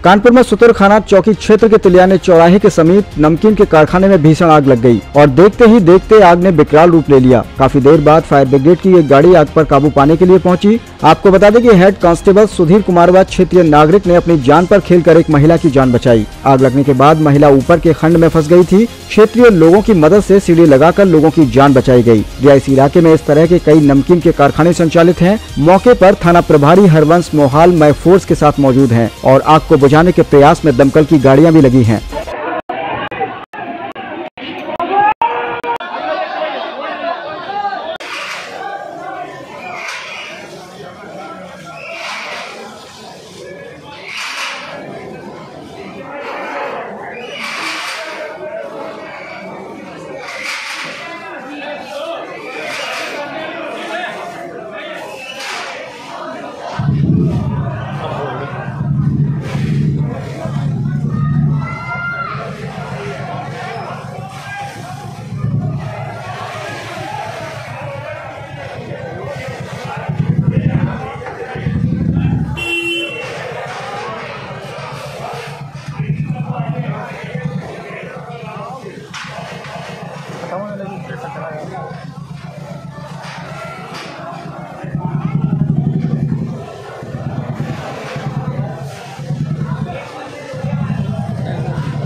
कानपुर में सुतरखाना चौकी क्षेत्र के तिलियाने चौराहे के समीप नमकीन के कारखाने में भीषण आग लग गई और देखते ही देखते आग ने विकराल रूप ले लिया। काफी देर बाद फायर ब्रिगेड की एक गाड़ी आग पर काबू पाने के लिए पहुंची। आपको बता दें कि हेड कांस्टेबल सुधीर कुमार व क्षेत्रीय नागरिक ने अपनी जान पर खेलकर एक महिला की जान बचाई। आग लगने के बाद महिला ऊपर के खंड में फंस गई थी। क्षेत्रीय लोगों की मदद से सीढ़ी लगाकर लोगों की जान बचाई गई। रिहायशी इलाके में इस तरह के कई नमकीन के कारखाने संचालित हैं। मौके पर थाना प्रभारी हरवंश मोहाल मय फोर्स के साथ मौजूद हैं और आग को बुझाने के प्रयास में दमकल की गाड़ियां भी लगी हैं।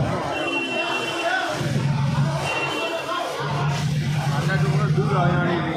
दूध आया नहीं।